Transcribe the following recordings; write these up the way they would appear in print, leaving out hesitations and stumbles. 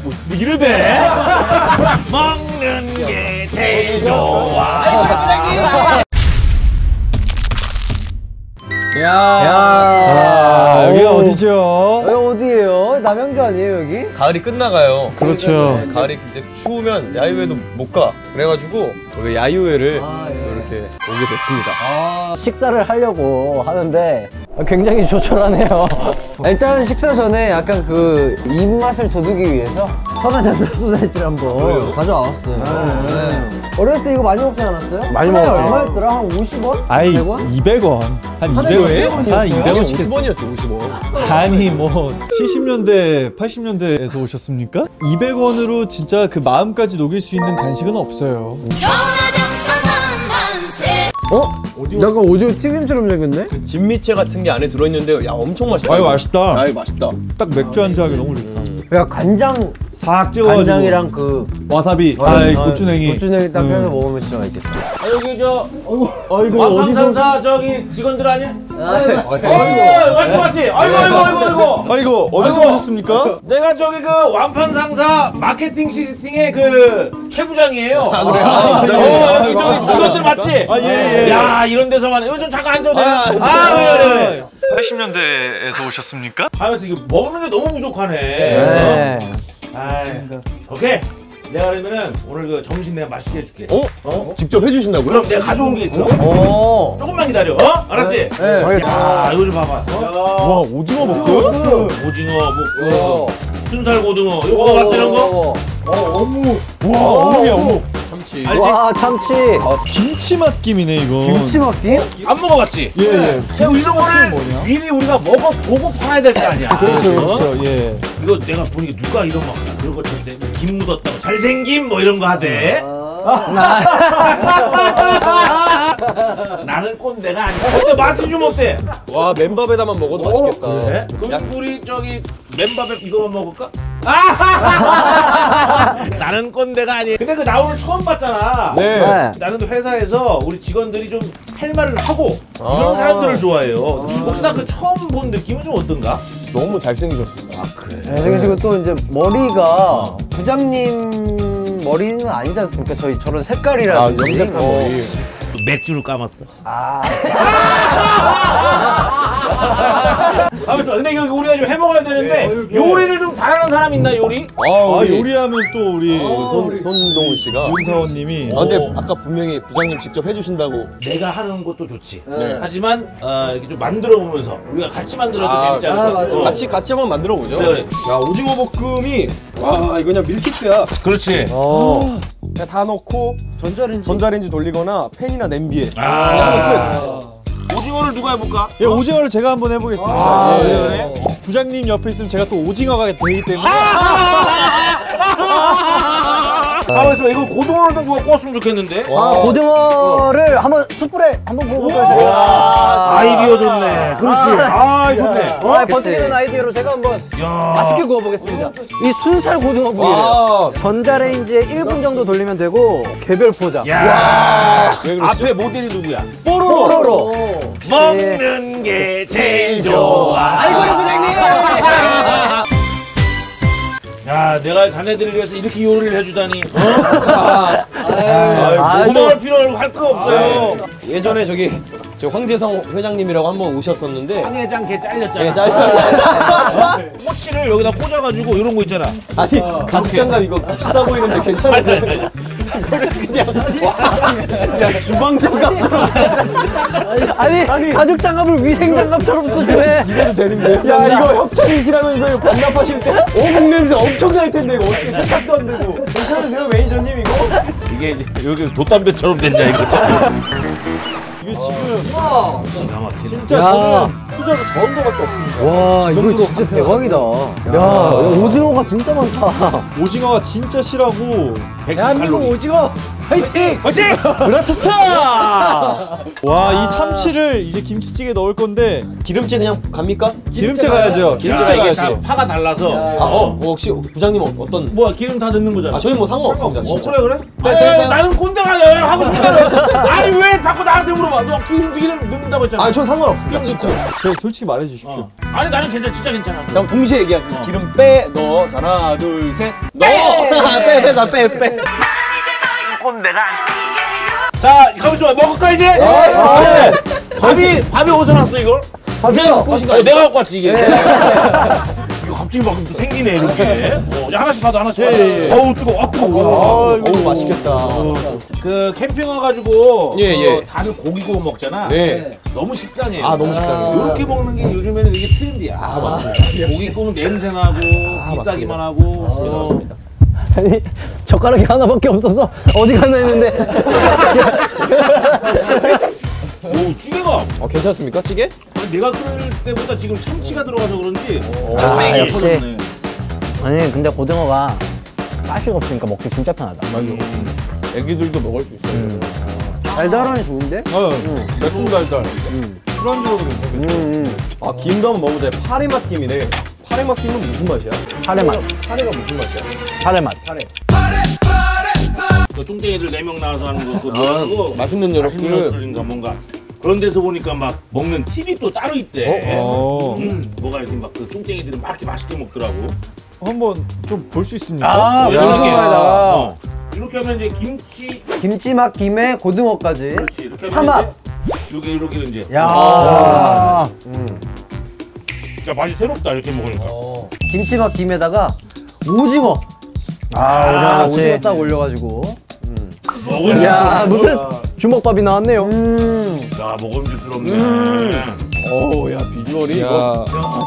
뭐 이러대. 먹는 게 제일 좋아. 야, 여기가 어디죠? 여기 어디예요? 남양주 아니에요 여기? 가을이 끝나가요. 그렇죠. 네, 가을이 이제 추우면 야유회도 못 가. 그래가지고 여기 야유회를 이렇게 오게 됐습니다. 식사를 하려고 하는데 굉장히 조촐하네요. 일단 식사 전에 약간 그 입맛을 돋우기 위해서 천하장사 소세지를 한번 가져와봤어요. 어렸을 때 이거 많이 먹지 않았어요? 많이 하나에 먹었죠. 얼마였더라? 한 50원? 아이 100원? 200원. 한 200원? 한 200원 시켰어. 50원이었죠, 50원. 아니 뭐 70년대, 80년대에서 오셨습니까? 200원으로 진짜 그 마음까지 녹일 수 있는 간식은 없어요. 약간 오징어 튀김처럼 생겼네? 진미채 같은 게 안에 들어있는데 야 엄청 맛있다. 아유 맛있다. 아유 맛있다. 딱 맥주 한잔 하기 너무 좋다. 야 간장, 싹 찍어가지고 간장이랑 그 와사비, 아이 고추냉이. 고추냉이 딱 해서 먹으면 진짜 맛있겠다. 여기 저 아이고 완판상사 저기 직원들 아니야? 맞지? 아이고 어디서 오셨습니까? 내가 저기 그 완판상사 마케팅 시스팅의 그 최부장이에요. 여기 저기 직원들 맞지? 예. 야 이런 데서만 이거 좀 잠깐 앉아도 돼? 왜? 80년대에서 오셨습니까? 하면서 이거 먹는 게 너무 부족하네. 네. 오케이. 내가 그러면은 오늘 그 점심 내가 맛있게 해줄게. 직접 해주신다고요? 그럼 내가 가져온 게 있어. 조금만 기다려. 알았지? 네. 야 이거 좀 봐봐. 와 오징어 볶음? 오징어, 뭐 순살 고등어 이거 먹어봤어 이런 거? 와 어묵이야 어묵. 참치. 알지? 와 참치. 김치 맛김이네 이거. 김치 막기? 안 먹어봤지? 예. 이런 거를 미리 우리가 먹어보고 팔아야 될 거 아니야. 그렇죠. 예. 이거 내가 보니까 누가 이런 막 그런 거 찾는데 김 묻었다고 잘생김 뭐 이런 거 하대. 나는 꼰대가 아니야. 근데 맛이 좀 어때? 와 맨밥에다만 먹어도 맛있겠다. 그래? 그럼 우리 저기 맨밥에 이거만 먹을까? 나는 꼰대가 아니야. 근데 그 나 오늘 처음 봤잖아. 네. 나는 그 회사에서 우리 직원들이 좀 할 말을 하고 이런 사람들을 좋아해요. 혹시 나 그 처음 본 느낌은 좀 어떤가? 너무 잘생기셨습니다. 그래. 그리고 또 이제 머리가 부장님 머리는 아니지 않습니까? 저런 색깔이라든지. 염색한 머리. 맥주를 까먹었어. 아무튼 근데 여기 우리가 좀 해먹어야 되는데 요리를 좀 잘하는 사람 있나 요리? 요리하면 또 우리 손동훈 씨가. 윤사원님이. 근데 아까 분명히 부장님 직접 해주신다고. 내가 하는 것도 좋지. 네. 하지만 이렇게 좀 만들어 보면서 우리가 같이 만들어도 재밌지 않을까? 같이 한번 만들어 보죠. 그래. 야 오징어 볶음이 와 이거 그냥 밀키트야. 그렇지. 그냥 다 넣고 전자레인지 돌리거나 팬이나 냄비에. 오징어를 누가 해볼까? 예, 오징어를 제가 한번 해보겠습니다. 그래? 부장님 옆에 있으면 제가 또 오징어가 되기 때문에. 가만있어. 이거 고등어를 좀 누가 구웠으면 좋겠는데. 고등어를 한번 숯불에 한번 구워볼까요? 아이디어 좋네. 그렇지. 좋네. 버티는 아이디어로 제가 한번 야. 맛있게 구워보겠습니다. 이 순살 고등어 구이래요. 전자레인지에 1분 정도 돌리면 되고 개별 포장. 야. 왜 그러시죠? 앞에 모델이 누구야? 뽀로로. 먹는 게 제일 좋아. 아이고 부장님. 야, 내가 자네들을 위해서 이렇게 요리를 해주다니. 아이고, 고마울 필요 할 거 없어요. 예전에 저 황재성 회장님이라고 한번 오셨었는데 황 회장 걔 잘렸잖아. 예, 잘려. 꼬치를 여기다 꽂아가지고 이런 거 있잖아. 아니 가죽 장갑 이거 비싸 보이는데 괜찮으세요? 그냥 주방 장갑처럼 아니 가죽 장갑을 위생 장갑처럼 쓰시네. 이래도 되는데. 야 이거 협찬이시라면서요. 반납하실 때 어묵 냄새 엄청 날 텐데 이거 어떻게 세탁도 안 되고. 괜찮으세요 매니저님 이거? 이게 여기 돗담배처럼 됐냐 이거. 이게 지금 기가 막히네. 진짜 저는 수저가 적은 거밖에 없습니다. 와 이거 진짜 대박이다. 야 오징어가 진짜 많다. 오징어가 진짜 실하고 대한민국 오징어. 화이팅! 화이팅! 으라차차! 와, 이 참치를 이제 김치찌개 넣을 건데 기름째 그냥 갑니까? 기름째 가야죠. 기름째 이게 다 가야지. 파가 달라서. 혹시 부장님은 어떤? 뭐야 기름 다 넣는 거잖아. 저희 뭐 상관없습니다, 진짜. 그래. 빼. 나는 꼰대가 하고 싶은 대로. 아니 왜 자꾸 나한테 물어봐? 너 기름 넣는다고 했잖아. 전 상관없습니다, 진짜. 저 솔직히 말해 주십시오. 아니 나는 진짜 괜찮아. 자, 그럼 동시에 얘기하겠습니다. 기름 빼, 넣어. 자, 하나, 둘, 셋. 넣어! 빼. 자 가만있어 먹을까 이제? 밥이 어디서 났어 이걸? 하세요. 내가 갖고 왔지 이게. 이거 갑자기 막 생기네 이렇게. 하나씩 봐도 하나씩 봐도. 어우 뜨거워. 이거 맛있겠다. 그 캠핑 와가지고 예. 다들 고기 구워 먹잖아. 네. 너무 식상해. 너무 식상해요. 이렇게 먹는 게 요즘에는 이게 트렌디야. 맞습니다. 고기 구우면 냄새 나고 비싸기만 하고. 맞습니다. 아니 젓가락이 하나밖에 없어서 어디 갔나 했는데. 오 찌개가. 괜찮습니까, 찌개? 아니, 내가 끓일 때보다 지금 참치가 들어가서 그런지. 역시. 아니 근데 고등어가 가시가 없으니까 먹기 진짜 편하다. 애기들도 먹을 수 있어요. 달달하니 좋은데? 매콤달달. 술안주로 괜찮겠다. 김도 한번 먹어보자. 파래맛 김이래. 파래맛 김은 무슨 맛이야? 파래맛. 파래가 무슨 맛이야? 파래맛. 그 뚱땡이들 4명 나와서 하는 거 그거 맛있는 맛있는 것들인가 뭔가 그런 데서 보니까 막 먹는 팁이 또 따로 있대. 뭐가 이렇게 막 그 뚱땡이들이 막 이렇게 맛있게 먹더라고. 한번 좀 볼 수 있습니까? 이렇게 하면 이제 김치맛 김에 고등어까지. 그렇지 이렇게 하면 삼합. 이제 이렇게 이제 야. 야 맛이 새롭다 이렇게 먹으니까. 김치맛 김에다가 오징어. 오징어 딱 올려가지고. 먹으면 무슨 주먹밥이 나왔네요. 야 먹음직스럽네. 야, 비주얼이 이거.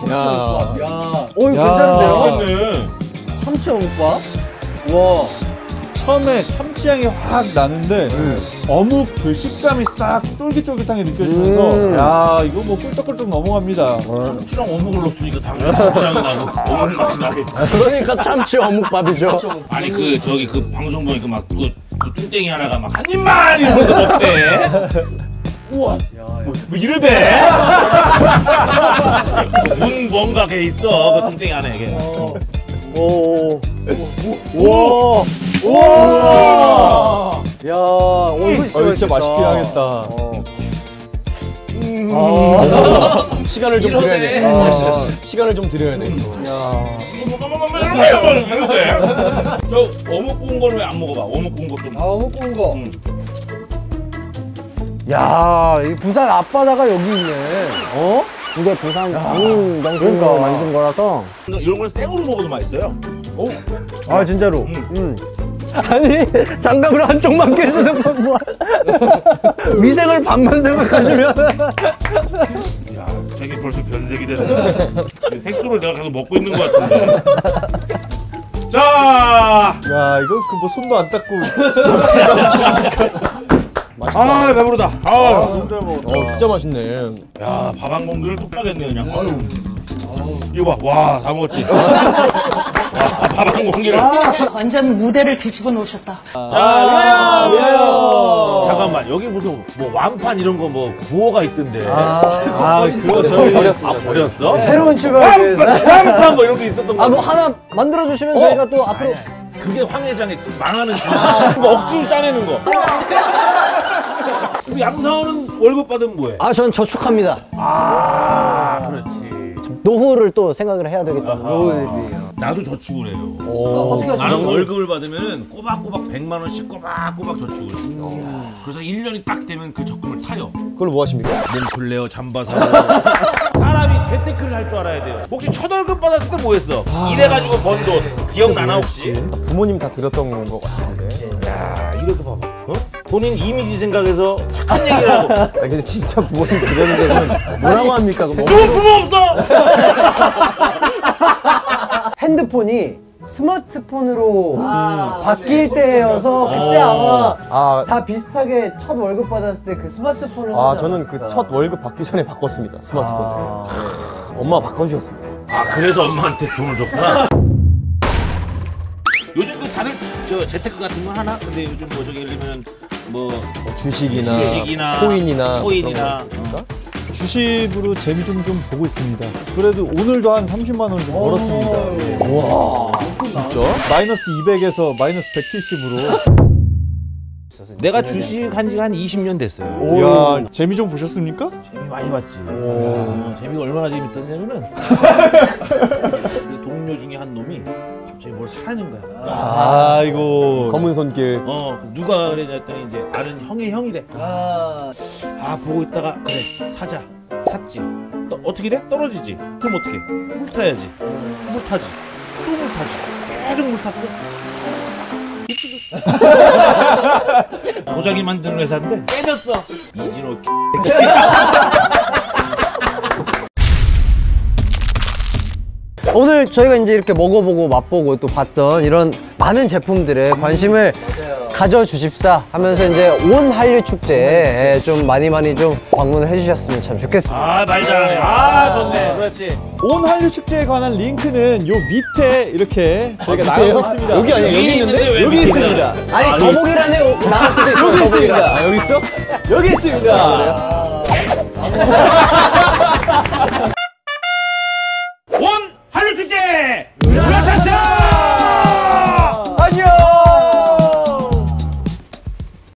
오 이거 괜찮은데요? 맛있네. 참치 어묵밥. 와. 처음에 참치향이 확 나는데 어묵 그 식감이 싹 쫄깃쫄깃하게 느껴지면서 야 이거 뭐 꿀떡꿀떡 넘어갑니다. 참치랑 어묵을 넣었으니까 당연히 참치향이 나고 어묵 맛이 나겠지. 그러니까 참치 어묵밥이죠. 아니 그 저기 그 방송 보니까 막 그 뚱땡이 하나가 막 한 입만 이러면서 먹대. 우와. 뭐 이러대. 문 뭔가 걔 있어 그 뚱땡이 안에 이게. 야, 이거 진짜 맛있긴 하겠다. 시간을 좀 드려야 돼. 시간을 좀 드려야 돼. 저 어묵 구운 거는 왜 안 먹어봐? 어묵 구운 것도. 어묵 구운 거. 야, 이 부산 앞바다가 여기 있네. 이게 부산 명품으로 만든 거라서. 이런 걸 생으로 먹어도 맛있어요. 아, 진짜로. 아니, 장갑을 한쪽만 끼시는 건 뭐야? 위생을 반만 생각하시면. 야, 색이 벌써 변색이 되네. 색소를 내가 계속 먹고 있는 것 같은데. 자, 야 이거 그 뭐 손도 안 닦고 아 배부르다. 진짜 맛있네. 야, 밥 한 공기를 뚝 따겠네 그냥. 아유. 이거 봐, 와, 다 먹었지. 밥 한 공기를. 완전 무대를 뒤집어 놓으셨다. 자, 위하여. 잠깐만, 여기 무슨 뭐 완판 이런 거 뭐 구호가 있던데. 그거 저희 버렸어? 새로운 출발을 위해서. 완판 뭐 이런 게 있었던 거. 뭐 하나 만들어주시면 저희가 또 앞으로. 그게 황 회장의 망하는 집. 뭐 억지로 짜내는 거. 그리고 양사원은 월급 받으면 뭐해? 전 저축합니다. 그렇지. 노후를 또 생각을 해야 되겠다. 노후 대비. 나도 저축을 해요. 어떻게 하시죠? 나는 월급을 받으면 꼬박꼬박 100만 원씩 꼬박꼬박 저축을 해요. 그래서 1년이 딱 되면 그 적금을 타요. 그걸 뭐 하십니까? 몽클레어 잠바 사고. 사람이 재테크를 할 줄 알아야 돼요. 혹시 첫 월급 받았을 때 뭐 했어? 일해가지고 번 돈 기억나나 혹시? 부모님 다 들었던 것 같은데. 야, 이렇게 봐봐. 본인 이미지 생각해서 착한 얘기를 하고. 근데 진짜 부모님 들었는데 뭐라고 합니까? 누구 부모 없어? 핸드폰이 스마트폰으로 바뀔 때여서 그때 아마 다 비슷하게 첫 월급 받았을 때 그 스마트폰을 사지 저는 않았을까. 그 첫 월급 받기 전에 바꿨습니다. 스마트폰을. 엄마가 바꿔주셨습니다. 그래서 엄마한테 돈을 줬구나. 요즘 그 다들 저 재테크 같은 건 하나? 근데 요즘 뭐 저기 예를 들면 뭐 주식이나 코인이나 주식으로 재미 좀 보고 있습니다. 그래도 오늘도 한 30만 원 좀 벌었습니다. 와 진짜? 마이너스 200에서 마이너스 170으로. 내가 주식 한 지가 한 20년 됐어요. 이야, 재미 좀 보셨습니까? 재미 많이 봤지. 재미가 얼마나 재밌었냐면은 그 동료 중에 한 놈이 갑자기 뭘 사라는 거야. 아이고. 검은 손길. 누가 그랬더니 이제 아는 형의 형이래. 보고 있다가 그래 사자. 샀지. 또 어떻게 돼? 떨어지지. 그럼 어떻게? 물 타야지. 물 타지. 또 물 타지. 계속 물 탔어. 도자기 만드는 회사인데 깨졌어. 이진호 오늘 저희가 이제 이렇게 먹어보고 맛보고 또 봤던 이런 많은 제품들에 관심을 가져주십사 하면서 이제 온 한류 축제에 좀 많이 좀 방문을 해주셨으면 참 좋겠습니다. 말 잘하네. 좋네. 그렇지. 온 한류 축제에 관한 링크는 요 밑에 이렇게 저희가 나가고 있습니다. 여기 아니야? 여기 있는데? 여기 있습니다. 아니 더보기란에 나왔을 때 여기 있습니다. 여기 있어? 여기 있습니다. 온 한류 축제! 으라차차!